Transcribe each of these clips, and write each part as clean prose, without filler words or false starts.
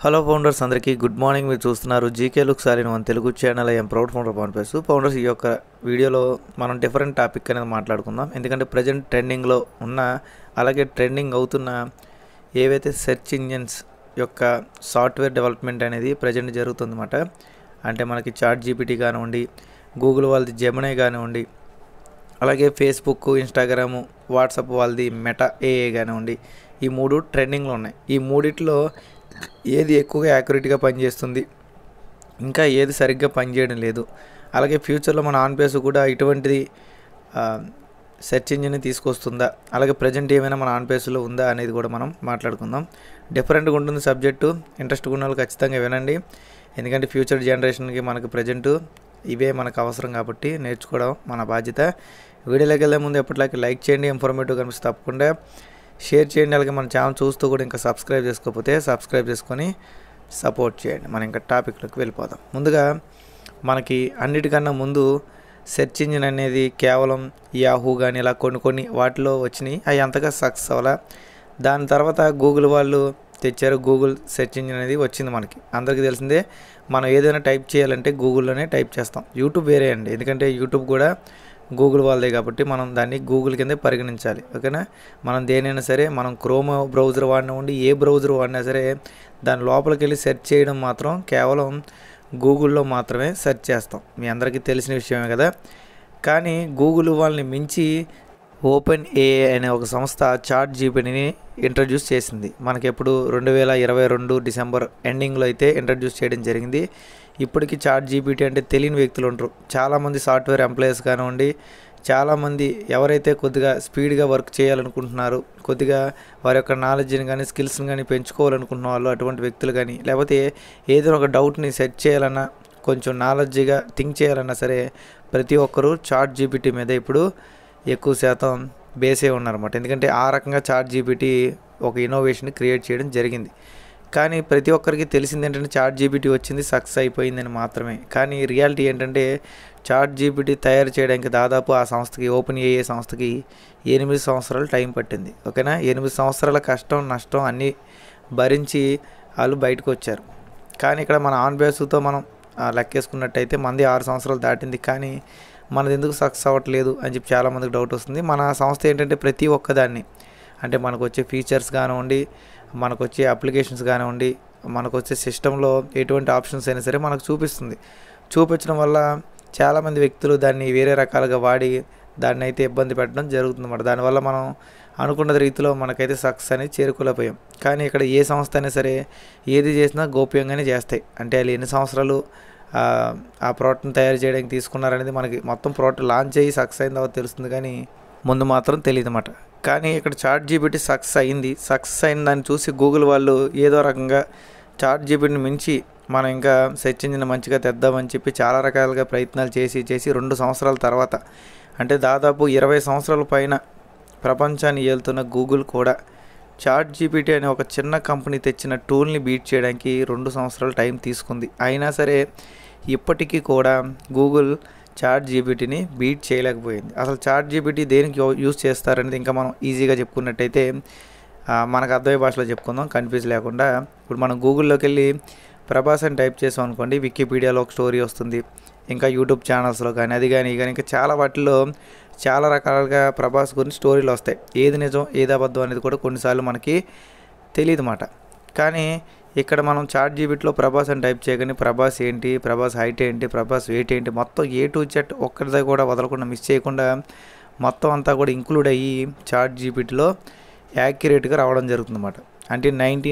Hello founders అందరికీ good morning. మీరు చూస్తున్నారు GK looks all in one Telugu channel. I'm proud founder Pavan పేసు. Founders, ఈ యొక్క వీడియోలో మనం డిఫరెంట్ టాపిక్ అనేది మాట్లాడుకుందాం. ఎందుకంటే ప్రజెంట్ ట్రెండింగ్లో ఉన్న, అలాగే ట్రెండింగ్ అవుతున్న ఏవైతే సెర్చ్ ఇంజిన్స్ యొక్క సాఫ్ట్వేర్ డెవలప్మెంట్ అనేది ప్రజెంట్ జరుగుతుందన్నమాట. అంటే మనకి చాట్ జీపీటీ కానివ్వండి, గూగుల్ వాళ్ళది జెమినీ కానివ్వండి, అలాగే ఫేస్బుక్, ఇన్స్టాగ్రాము, వాట్సాప్ వాళ్ళది మెటా ఏఐ కానివ్వండి, ఈ మూడు ట్రెండింగ్లో ఉన్నాయి. ఈ మూడిట్లో ఏది ఎక్కువగా యాక్యురేట్గా పనిచేస్తుంది, ఇంకా ఏది సరిగ్గా పనిచేయడం లేదు, అలాగే ఫ్యూచర్లో మన ఆన్ పేస్ కూడా ఇటువంటిది సెర్చ్ ఇంజిన్ తీసుకొస్తుందా, అలాగే ప్రజెంట్ ఏమైనా మన ఆన్ పేస్లో ఉందా అనేది కూడా మనం మాట్లాడుకుందాం. డిఫరెంట్గా ఉంటుంది సబ్జెక్టు. ఇంట్రెస్ట్గా ఉన్న వాళ్ళు ఖచ్చితంగా వినండి. ఎందుకంటే ఫ్యూచర్ జనరేషన్కి మనకు ప్రజెంట్ ఇవే మనకు అవసరం కాబట్టి నేర్చుకోవడం మన బాధ్యత. వీడియోలోకి వెళ్ళే ముందు ఎప్పటిలాగే లైక్ చేయండి, ఇన్ఫర్మేటివ్ కనిపిస్తే తప్పకుండా షేర్ చేయండి. అలాగే మన ఛానల్ చూస్తూ కూడా ఇంకా సబ్స్క్రైబ్ చేసుకోకపోతే సబ్స్క్రైబ్ చేసుకొని సపోర్ట్ చేయండి. మనం ఇంకా టాపిక్లోకి వెళ్ళిపోదాం. ముందుగా మనకి అన్నిటికన్నా ముందు సెర్చ్ ఇంజిన్ అనేది కేవలం యాహూ కానీ ఇలా కొన్ని వాటిలో వచ్చినాయి. అవి అంతగా సక్సెస్ అవ్వాలా. దాని తర్వాత గూగుల్ వాళ్ళు తెచ్చారు. గూగుల్ సెర్చ్ ఇంజిన్ అనేది వచ్చింది మనకి. అందరికీ తెలిసిందే. మనం ఏదైనా టైప్ చేయాలంటే గూగుల్లోనే టైప్ చేస్తాం. యూట్యూబ్ వేరే అండి, ఎందుకంటే యూట్యూబ్ కూడా గూగుల్ వాళ్ళదే కాబట్టి మనం దాన్ని గూగుల్ కిందే పరిగణించాలి. ఓకేనా. మనం దేనైనా సరే, మనం క్రోమ్ బ్రౌజర్ వాడినా ఏ బ్రౌజర్ వాడినా సరే, దాని లోపలికి వెళ్ళి సెర్చ్ చేయడం మాత్రం కేవలం గూగుల్లో మాత్రమే సెర్చ్ చేస్తాం. మీ అందరికీ తెలిసిన విషయమే కదా. కానీ గూగుల్ వాళ్ళని మించి ఓపెన్ ఏఐ అనే ఒక సంస్థ చాట్ జీపీటీని ఇంట్రడ్యూస్ చేసింది. మనకి ఎప్పుడు 2022 డిసెంబర్ ఎండింగ్లో అయితే ఇంట్రడ్యూస్ చేయడం జరిగింది. ఇప్పటికీ చాట్ జీపీటీ అంటే తెలియని వ్యక్తులు ఉంటారు. చాలామంది సాఫ్ట్వేర్ ఎంప్లాయీస్ కానివ్వండి, చాలామంది ఎవరైతే కొద్దిగా స్పీడ్గా వర్క్ చేయాలనుకుంటున్నారు, కొద్దిగా వారి యొక్క నాలెడ్జ్ని కానీ స్కిల్స్ని కానీ పెంచుకోవాలనుకుంటున్న వాళ్ళు, అటువంటి వ్యక్తులు కానీ, లేకపోతే ఏదైనా ఒక డౌట్ని సెర్చ్ చేయాలన్నా, కొంచెం నాలెడ్జ్గా థింక్ చేయాలన్నా సరే, ప్రతి ఒక్కరూ చాట్ జీపీటీ మీద ఇప్పుడు ఎక్కువ శాతం బేసే ఉన్నారన్నమాట. ఎందుకంటే ఆ రకంగా చాట్ జీపీటీ ఒక ఇన్నోవేషన్ క్రియేట్ చేయడం జరిగింది. కానీ ప్రతి ఒక్కరికి తెలిసింది ఏంటంటే చాట్ జీపీటీ వచ్చింది, సక్సెస్ అయిపోయిందని మాత్రమే. కానీ రియాలిటీ ఏంటంటే చాట్ జీపీటీ తయారు చేయడానికి దాదాపు ఆ సంస్థకి, ఓపెన్ ఏఐ సంస్థకి 8 సంవత్సరాలు టైం పట్టింది. ఓకేనా. 8 సంవత్సరాల కష్టం నష్టం అన్నీ భరించి వాళ్ళు బయటకు వచ్చారు. కానీ ఇక్కడ మన ఆన్ బేస్తో మనం లెక్కేసుకున్నట్టయితే మనది 6 సంవత్సరాలు దాటింది. కానీ మనది ఎందుకు సక్సెస్ అవ్వట్లేదు అని చెప్పి చాలామందికి డౌట్ వస్తుంది. మన సంస్థ ఏంటంటే ప్రతి ఒక్కదాన్ని, అంటే మనకు వచ్చే ఫీచర్స్ కానివ్వండి, మనకు వచ్చే అప్లికేషన్స్ కానివ్వండి, మనకు వచ్చే సిస్టంలో ఎటువంటి ఆప్షన్స్ అయినా సరే మనకు చూపిస్తుంది. చూపించడం వల్ల చాలామంది వ్యక్తులు దాన్ని వేరే రకాలుగా వాడి దాన్ని అయితే ఇబ్బంది పెట్టడం జరుగుతుందన్నమాట. దానివల్ల మనం అనుకున్న రీతిలో మనకైతే సక్సెస్ అనేది చేరుకోలేకపోయాం. కానీ ఇక్కడ ఏ సంస్థ అయినా సరే ఏది చేసినా గోప్యంగానే చేస్తాయి. అంటే వాళ్ళు ఎన్ని సంవత్సరాలు ఆ ప్రోడక్ట్ని తయారు చేయడానికి తీసుకున్నారనేది మనకి మొత్తం ప్రోడక్ట్ లాంచ్ అయ్యి సక్సెస్ అయిన తర్వాత తెలుస్తుంది, కానీ ముందు మాత్రం తెలియదు అన్నమాట. కానీ ఇక్కడ చాట్ జీపీటీ సక్సెస్ అయింది. సక్సెస్ అయిన దాన్ని చూసి గూగుల్ వాళ్ళు ఏదో రకంగా చాట్ జీపీటీని మించి మనం ఇంకా సెర్చ్ ఇంజిన్ మంచిగా తెద్దామని చెప్పి చాలా రకాలుగా ప్రయత్నాలు చేసి 2 సంవత్సరాల తర్వాత, అంటే దాదాపు 20 సంవత్సరాల పైన ప్రపంచాన్ని ఏలుతున్న గూగుల్ కూడా చాట్ జీపీటీ అనే ఒక చిన్న కంపెనీ తెచ్చిన టూల్ని బీట్ చేయడానికి 2 సంవత్సరాలు టైం తీసుకుంది. అయినా సరే ఇప్పటికీ కూడా గూగుల్ చాట్ జీపీటీని బీట్ చేయలేకపోయింది. అసలు చాట్ జీపీటీ దేనికి యూజ్ చేస్తారనేది ఇంకా మనం ఈజీగా చెప్పుకున్నట్టయితే మనకు అర్థమయ్యే భాషలో చెప్పుకుందాం, కన్ఫ్యూజ్ లేకుండా. ఇప్పుడు మనం గూగుల్లోకి వెళ్ళి ప్రభాస్ అని టైప్ చేసాం అనుకోండి, వికీపీడియాలో ఒక స్టోరీ వస్తుంది. ఇంకా యూట్యూబ్ ఛానల్స్లో కానీ అది కానీ ఇంకా చాలా వాటిల్లో చాలా రకాలుగా ప్రభాస్ గురించి స్టోరీలు వస్తాయి. ఏది నిజం ఏది అబద్ధం అనేది కూడా కొన్నిసార్లు మనకి తెలియదు అన్నమాట. కానీ ఇక్కడ మనం చాట్ జీపీటీలో ప్రభాస్ అని టైప్ చేయగానే ప్రభాస్ ఏంటి, ప్రభాస్ హైట్ ఏంటి, ప్రభాస్ వెయిట్ ఏంటి, మొత్తం ఏ టు జెడ్ ఒక్కరిదా కూడా వదలకుండా, మిస్ చేయకుండా మొత్తం అంతా కూడా ఇంక్లూడ్ అయ్యి చాట్ జీపీటీలో యాక్యురేట్గా రావడం జరుగుతుందన్నమాట. అంటే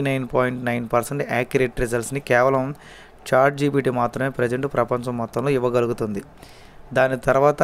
99.9% యాక్యురేట్ రిజల్ట్స్ని కేవలం చాట్ జీపీటీ మాత్రమే ప్రజెంట్ ప్రపంచం మొత్తంలో ఇవ్వగలుగుతుంది. దాని తర్వాత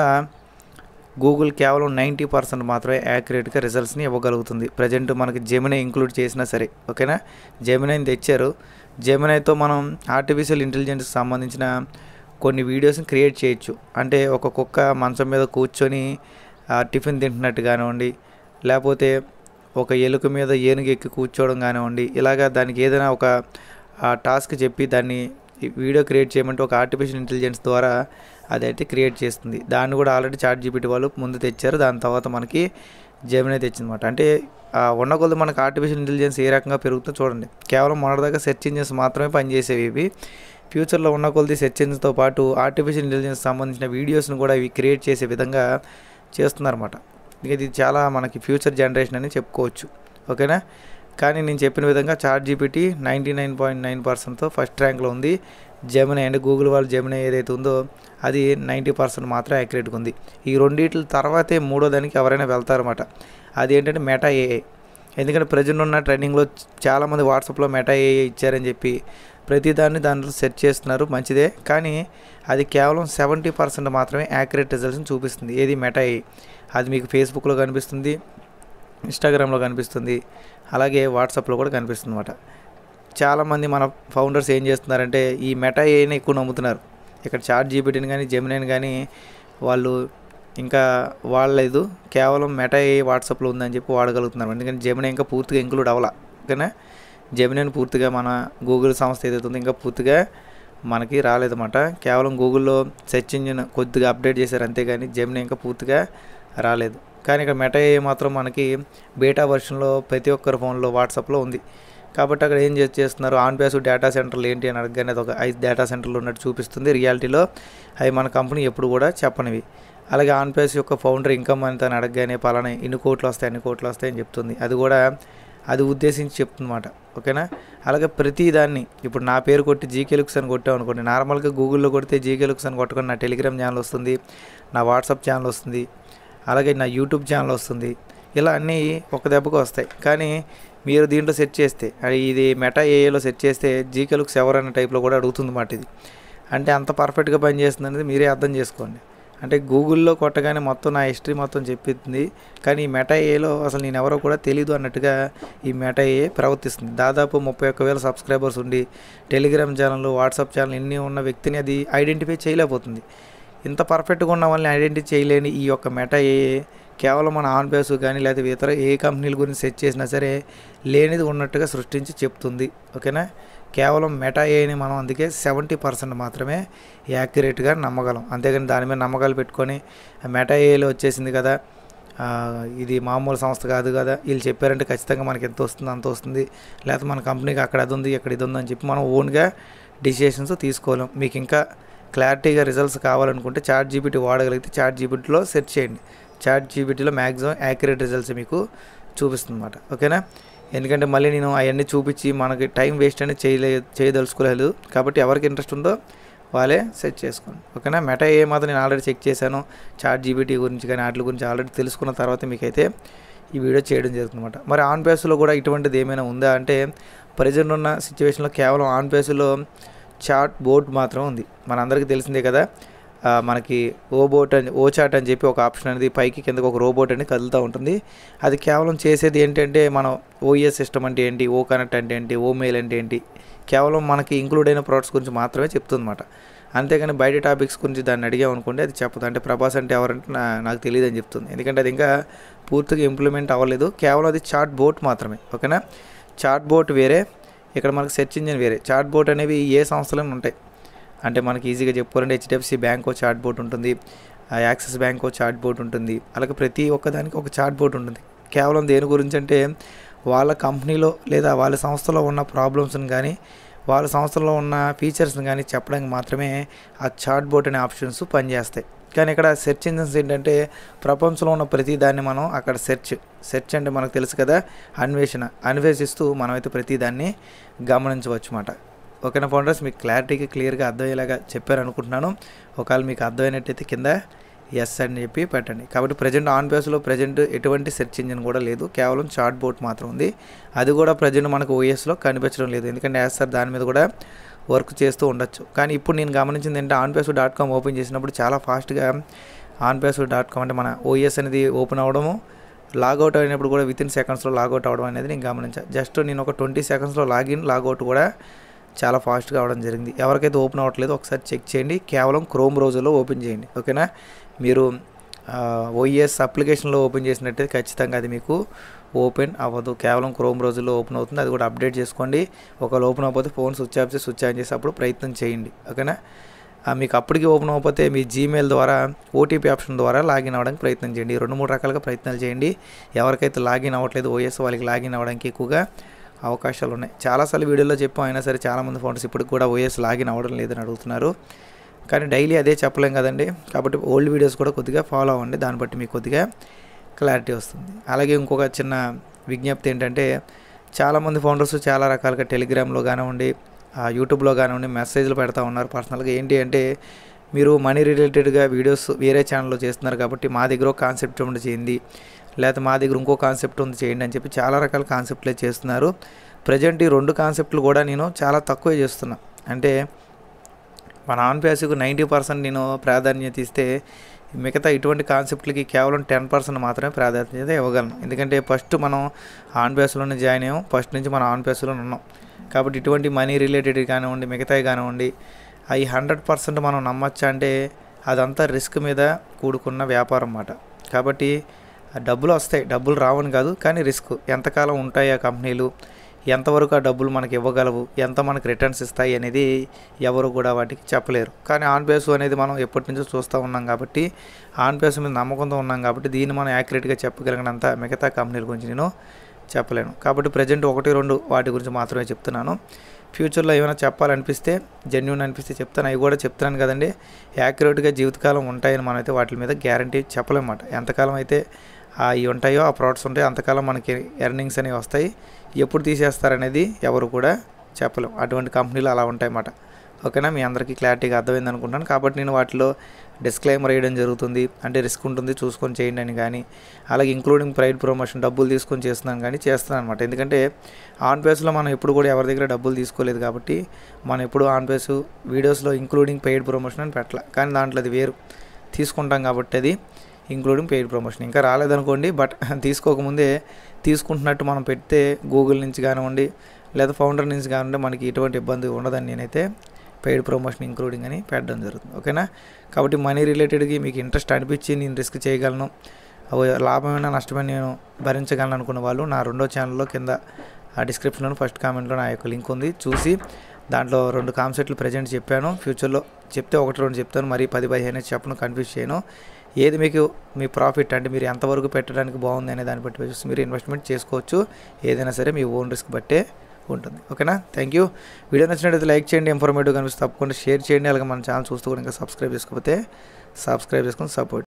గూగుల్ కేవలం 90% మాత్రమే యాక్యురేట్గా రిజల్ట్స్ని ఇవ్వగలుగుతుంది. ప్రజెంట్ మనకి జెమినీ ఇంక్లూడ్ చేసినా సరే. ఓకేనా. జెమినీని తెచ్చారు. జెమినీతో మనం ఆర్టిఫిషియల్ ఇంటెలిజెన్స్కి సంబంధించిన కొన్ని వీడియోస్ని క్రియేట్ చేయొచ్చు. అంటే ఒక కుక్క మంచం మీద కూర్చొని టిఫిన్ తింటున్నట్టు కానివ్వండి, లేకపోతే ఒక ఎలుక మీద ఏనుగు ఎక్కి కూర్చోవడం కానివ్వండి, ఇలాగా దానికి ఏదైనా ఒక టాస్క్ చెప్పి దాన్ని వీడియో క్రియేట్ చేయమంటే ఒక ఆర్టిఫిషియల్ ఇంటెలిజెన్స్ ద్వారా అదైతే క్రియేట్ చేస్తుంది. దాన్ని కూడా ఆల్రెడీ చాట్ జీపీటీ వాళ్ళు ముందు తెచ్చారు. దాని తర్వాత మనకి జెమినీ తెచ్చిందన్నమాట. అంటే ఉన్న కొద్ది మనకు ఆర్టిఫిషియల్ ఇంటెలిజెన్స్ ఏ రకంగా పెరుగుతుందో చూడండి. కేవలం మొన్నటిదాకా సెర్చ్ ఇంజిన్స్ మాత్రమే పనిచేసేవి ఇవి. ఫ్యూచర్లో ఉన్న కొద్ది సెర్చ్ ఇంజిన్స్తో పాటు ఆర్టిఫిషియల్ ఇంటెలిజెన్స్ సంబంధించిన వీడియోస్ను కూడా ఇవి క్రియేట్ చేసే విధంగా చేస్తున్నారన్నమాట. ఇది చాలా మనకి ఫ్యూచర్ జనరేషన్ అని చెప్పుకోవచ్చు. ఓకేనా. కానీ నేను చెప్పిన విధంగా ChatGPT 99.9%తో ఫస్ట్ ర్యాంక్లో ఉంది. జెమినీ అంటే గూగుల్ వాళ్ళు జెమినీ ఏదైతే ఉందో అది 90% మాత్రం యాక్యురేట్గా ఉంది. ఈ రెండిట్ల తర్వాతే మూడో దానికి ఎవరైనా వెళ్తారన్నమాట. అది ఏంటంటే మెటా ఏఐ. ఎందుకంటే ప్రజెంట్ ఉన్న ట్రెండింగ్లో చాలామంది వాట్సాప్లో మెటా ఏఐ ఇచ్చారని చెప్పి ప్రతిదాన్ని దాంట్లో సెర్చ్ చేస్తున్నారు, మంచిదే. కానీ అది కేవలం 70% మాత్రమే యాక్యురేట్ రిజల్ట్స్ని చూపిస్తుంది. ఏది మెటా ఏఐ. అది మీకు ఫేస్బుక్లో కనిపిస్తుంది, ఇన్స్టాగ్రామ్లో కనిపిస్తుంది, అలాగే వాట్సాప్లో కూడా కనిపిస్తుంది అన్నమాట. చాలామంది మన ఫౌండర్స్ ఏం చేస్తున్నారంటే ఈ మెటా ఏఐని ఎక్కువ నమ్ముతున్నారు. ఇక్కడ ChatGPTని కానీ జెమినీని కానీ వాళ్ళు ఇంకా వాడలేదు. కేవలం మెటా ఏఐ వాట్సాప్లో ఉందని చెప్పి వాడగలుగుతున్నారు. ఎందుకంటే జెమినీ ఇంకా పూర్తిగా ఇంక్లూడ్ అవ్వాల. ఓకేనా. జెమినీని పూర్తిగా మన గూగుల్ సంస్థ ఏదైతే ఉందో ఇంకా పూర్తిగా మనకి రాలేదన్నమాట. కేవలం గూగుల్లో సెర్చ్ ఇంజిన్ కొద్దిగా అప్డేట్ చేశారు అంతేగాని జెమినీ ఇంకా పూర్తిగా రాలేదు. కానీ ఇక్కడ మెటా ఏఐ మాత్రం మనకి బీటా వర్షన్లో ప్రతి ఒక్కరి ఫోన్లో వాట్సాప్లో ఉంది. కాబట్టి అక్కడ ఏం చేస్తున్నారు, ఆన్ బేస్ డేటా సెంటర్లు ఏంటి అని అడగగానే అది ఒక 5 డేటా సెంటర్లు ఉన్నట్టు చూపిస్తుంది. రియాలిటీలో అవి మన కంపెనీ ఎప్పుడు కూడా చెప్పనివి. అలాగే ఆన్ బేస్ యొక్క ఫౌండర్ ఇన్కమ్ అని తను అడగగానే పలానా ఇన్ని కోట్లు వస్తాయి అన్ని కోట్లు వస్తాయని చెప్తుంది. అది కూడా అది ఉద్దేశించి చెప్తుందన్నమాట. ఓకేనా. అలాగే ప్రతి దాన్ని ఇప్పుడు నా పేరు కొట్టి జీకే లుక్స్ అని కొట్టాం అనుకోండి, నార్మల్గా గూగుల్లో కొడితే జీకే లుక్స్ అని కొట్టుకొని నా టెలిగ్రామ్ ఛానల్ వస్తుంది, నా వాట్సాప్ ఛానల్ వస్తుంది, అలాగే నా యూట్యూబ్ ఛానల్ వస్తుంది. ఇలా అన్నీ ఒక దెబ్బకు వస్తాయి. కానీ మీరు దీంట్లో సెర్చ్ చేస్తే ఇది మెటా ఏఐలో సెర్చ్ చేస్తే జీకే లుక్స్ ఎవరన్న టైప్లో కూడా అడుగుతుంది మాట. ఇది అంటే అంత పర్ఫెక్ట్గా పనిచేస్తుంది అనేది మీరే అర్థం చేసుకోండి. అంటే గూగుల్లో కొట్టగానే మొత్తం నా హిస్టరీ మొత్తం చెప్పింది. కానీ ఈ మెటా ఏఐలో అసలు నేను ఎవరో కూడా తెలీదు అన్నట్టుగా ఈ మెటా ఏఐ ప్రవర్తిస్తుంది. దాదాపు 31,000 సబ్స్క్రైబర్స్ ఉండి టెలిగ్రామ్ ఛానల్, వాట్సాప్ ఛానల్ ఇన్ని ఉన్న వ్యక్తిని అది ఐడెంటిఫై చేయలేకపోతుంది. ఇంత పర్ఫెక్ట్గా ఉన్న వాళ్ళని ఐడెంటిఫై చేయలేని ఈ యొక్క మెటా ఏఐ కేవలం మన ఆన్ బేస్ కానీ లేదా ఇతర ఏ కంపెనీల గురించి సెర్చ్ చేసినా సరే లేనిది ఉన్నట్టుగా సృష్టించి చెప్తుంది. ఓకేనా. కేవలం మెటా ఏఐని మనం అందుకే 70% మాత్రమే యాక్యురేట్గా నమ్మగలం. అంతేగాని దాని మీద నమ్మకాలు పెట్టుకొని మెటా ఏఐలో వచ్చేసింది కదా, ఇది మామూలు సంస్థ కాదు కదా, వీళ్ళు చెప్పారంటే ఖచ్చితంగా మనకి ఎంత వస్తుంది అంత వస్తుంది, లేకపోతే మన కంపెనీకి అక్కడ అది ఉంది ఇక్కడ ఇది ఉంది అని చెప్పి మనం ఓన్గా డిసిషన్స్ తీసుకోలేం. మీకు ఇంకా క్లారిటీగా రిజల్ట్స్ కావాలనుకుంటే ChatGPT వాడగలిగితే ChatGPTలో సెర్చ్ చేయండి. ChatGPTలో మ్యాక్సిమం యాక్యురేట్ రిజల్ట్స్ మీకు చూపిస్తుంది అన్నమాట. ఓకేనా. ఎందుకంటే మళ్ళీ నేను అవన్నీ చూపించి మనకి టైం వేస్ట్ అనేది చేయదలుచుకోలేదు. కాబట్టి ఎవరికి ఇంట్రెస్ట్ ఉందో వాళ్ళే సెర్చ్ చేసుకోండి. ఓకేనా. మెటా ఏఐ మాత్రం నేను ఆల్రెడీ చెక్ చేశాను. ChatGPT గురించి కానీ వాటి గురించి ఆల్రెడీ తెలుసుకున్న తర్వాత మీకైతే ఈ వీడియో చేయడం జరుగుతుందన్నమాట. మరి ఆన్ బేస్లో కూడా ఇటువంటిది ఏమైనా ఉందా అంటే ప్రజెంట్ ఉన్న సిచ్యువేషన్లో కేవలం ఆన్ బేస్లో చాట్ బోట్ మాత్రం ఉంది. మనందరికీ తెలిసిందే కదా, మనకి ఓ చాట్ అని చెప్పి ఒక ఆప్షన్ అనేది పైకి కిందకు ఒక రోబోట్ అనేది కదులుతూ ఉంటుంది. అది కేవలం చేసేది ఏంటంటే మనం ఓఎస్ సిస్టమ్ అంటే ఏంటి, ఓ కనెక్ట్ అంటే ఏంటి, ఓ మెయిల్ అంటే ఏంటి, కేవలం మనకి ఇంక్లూడ్ అయిన ప్రోడక్ట్స్ గురించి మాత్రమే చెప్తుందన్నమాట. అంతేగాని బయట టాపిక్స్ గురించి దాన్ని అడిగామనుకోండి అది చెప్పదు. అంటే ప్రభాస్ అంటే ఎవరంటే నాకు తెలియదు అని చెప్తుంది. ఎందుకంటే అది ఇంకా పూర్తిగా ఇంప్లిమెంట్ అవ్వలేదు. కేవలం అది చాట్ బోట్ మాత్రమే. ఓకేనా. చాట్ బోట్ వేరే, ఇక్కడ మనకి సెర్చ్ ఇంజిన్ వేరే. చాట్ బోట్ అనేవి ఏ సంస్థలోనే ఉంటాయి. అంటే మనకి ఈజీగా చెప్పుకోవాలంటే HDFC బ్యాంకో చాట్ బోట్ ఉంటుంది, యాక్సిస్ బ్యాంకో చాట్ బోట్ ఉంటుంది. అలాగే ప్రతి ఒక్కదానికి ఒక చాట్ బోట్ ఉంటుంది. కేవలం దేని గురించి అంటే వాళ్ళ కంపెనీలో లేదా వాళ్ళ సంస్థలో ఉన్న ప్రాబ్లమ్స్ని కానీ వాళ్ళ సంస్థలో ఉన్న ఫీచర్స్ని కానీ చెప్పడానికి మాత్రమే ఆ చాట్ బోట్ అనే ఆప్షన్స్ పనిచేస్తాయి. కానీ ఇక్కడ సెర్చ్ ఇంజిన్స్ ఏంటంటే ప్రపంచంలో ఉన్న ప్రతి దాన్ని మనం అక్కడ సెర్చ్ అంటే మనకు తెలుసు కదా, అన్వేషిస్తూ మనమైతే ప్రతి దాన్ని గమనించవచ్చు అన్నమాట. ఓకేనా ఫౌండర్స్, మీకు క్లియర్గా అర్థమయ్యేలాగా చెప్పారు అనుకుంటున్నాను. ఒకవేళ మీకు అర్థమైనట్టయితే కింద ఎస్ అని చెప్పి పెట్టండి. కాబట్టి ప్రజెంట్ ఆన్ బేస్లో ఎటువంటి సెర్చ్ ఇంజిన్ కూడా లేదు, కేవలం చాట్ బోట్ మాత్రం ఉంది. అది కూడా ప్రజెంట్ మనకు ఓఎస్లో కనిపించడం లేదు. ఎందుకంటే సార్ దాని మీద కూడా వర్క్ చేస్తూ ఉండొచ్చు. కానీ ఇప్పుడు నేను గమనించింది ఏంటంటే onpassword.com ఓపెన్ చేసినప్పుడు చాలా ఫాస్ట్గా onpassword.com అంటే మన ఓఎస్ అనేది ఓపెన్ అవ్వడము, లాగౌట్ అయినప్పుడు కూడా వితిన్ సెకండ్స్లో లాగౌట్ అవ్వడం అనేది నేను గమనించాను. జస్ట్ నేను ఒక 20 సెకండ్స్లో లాగిన్ లాగౌట్ కూడా చాలా ఫాస్ట్గా అవడం జరిగింది. ఎవరికైతే ఓపెన్ అవ్వట్లేదు ఒకసారి చెక్ చేయండి. కేవలం క్రోమ్ బ్రౌజర్లో ఓపెన్ చేయండి. ఓకేనా. మీరు ఓఎస్ అప్లికేషన్లో ఓపెన్ చేసినట్టయితే ఖచ్చితంగా అది మీకు ఓపెన్ అవ్వదు. కేవలం క్రోమ్ బ్రౌజర్లో ఓపెన్ అవుతుంది. అది కూడా అప్డేట్ చేసుకోండి. ఒకవేళ ఓపెన్ అవ్వకపోతే ఫోన్ స్విచ్ ఆన్ చేసి అప్పుడు ప్రయత్నం చేయండి. ఓకేనా. మీకు అప్పటికి ఓపెన్ అవ్వకపోతే మీ జీమెయిల్ ద్వారా ఓటీపీ ఆప్షన్ ద్వారా లాగిన్ అవ్వడానికి ప్రయత్నం చేయండి. 2-3 రకాలుగా ప్రయత్నాలు చేయండి. ఎవరికైతే లాగిన్ అవ్వట్లేదు ఓఎస్ వాళ్ళకి లాగిన్ అవ్వడానికి ఎక్కువగా అవకాశాలు ఉన్నాయి. చాలాసార్లు వీడియోలో చెప్పాం, అయినా సరే చాలామంది ఫౌండర్స్ ఇప్పటికి కూడా ఓఎస్ లాగిన్ అవ్వడం లేదని అడుగుతున్నారు. కానీ డైలీ అదే చెప్పలేం కదండి. కాబట్టి ఓల్డ్ వీడియోస్ కూడా కొద్దిగా ఫాలో అవ్వండి, దాన్ని బట్టి మీకు కొద్దిగా క్లారిటీ వస్తుంది. అలాగే ఇంకొక చిన్న విజ్ఞప్తి ఏంటంటే, చాలామంది ఫౌండర్స్ చాలా రకాలుగా టెలిగ్రామ్లో కానివ్వండి, యూట్యూబ్లో కానివ్వండి మెసేజ్లు పెడతా ఉన్నారు పర్సనల్గా. ఏంటి అంటే, మీరు మనీ రిలేటెడ్గా వీడియోస్ వేరే ఛానల్లో చేస్తున్నారు కాబట్టి మా దగ్గర ఒక కాన్సెప్ట్ ఉండి చేయండి, లేకపోతే మా దగ్గర ఇంకో కాన్సెప్ట్ ఉంది చేయండి అని చెప్పి చాలా రకాల కాన్సెప్ట్లే చేస్తున్నారు. ప్రజెంట్ ఈ 2 కాన్సెప్ట్లు కూడా నేను చాలా తక్కువే చేస్తున్నా. అంటే మన ఆన్ ప్యాసివ్కి 90% నేను ప్రాధాన్యత ఇస్తే, మిగతా ఇటువంటి కాన్సెప్ట్లకి కేవలం 10% మాత్రమే ప్రాధాన్యత ఇవ్వగలను. ఎందుకంటే ఫస్ట్ మనం ఆన్ ప్యాసివ్లోనే జాయిన్ అయ్యాం, ఫస్ట్ నుంచి మనం ఆన్ ప్యాసివ్లోనే ఉన్నాం. కాబట్టి ఇటువంటి మనీ రిలేటెడ్ కానివ్వండి, మిగతాయి కానివ్వండి, అవి 100% మనం నమ్మచ్చా అంటే అదంతా రిస్క్ మీద కూడుకున్న వ్యాపారం అన్నమాట. కాబట్టి డబ్బులు వస్తాయి, డబ్బులు రావని కాదు, కానీ రిస్క్. ఎంతకాలం ఉంటాయి ఆ కంపెనీలు, ఎంతవరకు ఆ డబ్బులు మనకి ఇవ్వగలవు, ఎంత మనకి రిటర్న్స్ ఇస్తాయి అనేది ఎవరు కూడా వాటికి చెప్పలేరు. కానీ ఆన్ ప్యాసివ్ అనేది మనం ఎప్పటి నుంచో చూస్తూ ఉన్నాం కాబట్టి, ఆన్ ప్యాసివ్ మీద నమ్మకంతో ఉన్నాం కాబట్టి దీన్ని మనం యాక్యురేట్గా చెప్పగలిగినంత మిగతా కంపెనీల గురించి నేను చెప్పలేను. కాబట్టి ప్రజెంట్ 1-2 వాటి గురించి మాత్రమే చెప్తున్నాను. ఫ్యూచర్లో ఏమైనా చెప్పాలనిపిస్తే, జెన్యూన్ అనిపిస్తే చెప్తాను. అవి కూడా చెప్తున్నాను కదండి, యాక్యురేట్గా జీవితకాలం ఉంటాయని మనమైతే వాటి మీద గ్యారంటీ చెప్పలేమాట. ఎంతకాలం అయితే అవి ఉంటాయో, ఆ ప్రోడక్ట్స్ ఉంటాయో అంతకాలం మనకి ఎర్నింగ్స్ అనేవి వస్తాయి. ఎప్పుడు తీసేస్తారనేది ఎవరు కూడా చెప్పలేం. అటువంటి కంపెనీలు అలా ఉంటాయన్నమాట. ఓకేనా, మీ అందరికీ క్లారిటీగా అర్థమైంది అనుకుంటాను. కాబట్టి నేను వాటిలో డిస్క్లైమర్ వేయడం జరుగుతుంది, అంటే రిస్క్ ఉంటుంది చూసుకొని చేయండి అని. కానీ అలాగే ఇంక్లూడింగ్ ప్రైడ్ ప్రమోషన్ డబ్బులు తీసుకొని చేస్తున్నాను కానీ చేస్తున్నాను అనమాట. ఎందుకంటే ఆన్ ప్యాసివ్లో మనం ఎప్పుడు కూడా ఎవరి దగ్గర డబ్బులు తీసుకోలేదు కాబట్టి మనం ఎప్పుడు ఆన్ ప్యాసివ్ వీడియోస్లో ఇంక్లూడింగ్ పెయిడ్ ప్రమోషన్ అని పెట్టాలి. కానీ దాంట్లో అది వేరు తీసుకుంటాం కాబట్టి అది ఇంక్లూడింగ్ పెయిడ్ ప్రమోషన్. ఇంకా రాలేదనుకోండి, బట్ తీసుకోకముందే తీసుకుంటున్నట్టు మనం పెడితే గూగుల్ నుంచి కానివ్వండి, లేదా ఫౌండర్ నుంచి కానివ్వండి మనకి ఎటువంటి ఇబ్బంది ఉండదని నేనైతే పెయిడ్ ప్రమోషన్ ఇంక్లూడింగ్ అని పెట్టడం జరుగుతుంది. ఓకేనా, కాబట్టి మనీ రిలేటెడ్కి మీకు ఇంట్రెస్ట్ అనిపించి నేను రిస్క్ చేయగలను, లాభమైనా నష్టమైనా నేను భరించగలను అనుకున్న వాళ్ళు నా 2వ ఛానల్లో కింద ఆ డిస్క్రిప్షన్లో ఫస్ట్ కామెంట్లో నా యొక్క లింక్ ఉంది, చూసి దాంట్లో 2 కాన్సెప్ట్లు ప్రజెంట్ చెప్పాను. ఫ్యూచర్లో చెప్తే 1-2 చెప్తాను, మరి 10-15 చెప్పను, కన్ఫ్యూజ్ చేయను. ఏది మీకు మీ ప్రాఫిట్ అంటే మీరు ఎంతవరకు పెట్టడానికి బాగుంది అనే దాన్ని బట్టి చూసి మీరు ఇన్వెస్ట్మెంట్ చేసుకోవచ్చు. ఏదైనా సరే మీ ఓన్ రిస్క్ బట్టే ఉంటుంది. ఓకేనా, థ్యాంక్ యూ. వీడియో నచ్చినట్లయితే లైక్ చేయండి, ఇన్ఫర్మేటివ్ కనిపిస్తే తప్పకుండా షేర్ చేయండి. అలాగే మన ఛానల్ చూస్తూ కూడా ఇంకా సబ్స్క్రైబ్ చేసుకోకపోతే సబ్స్క్రైబ్ చేసుకొని సపోర్ట్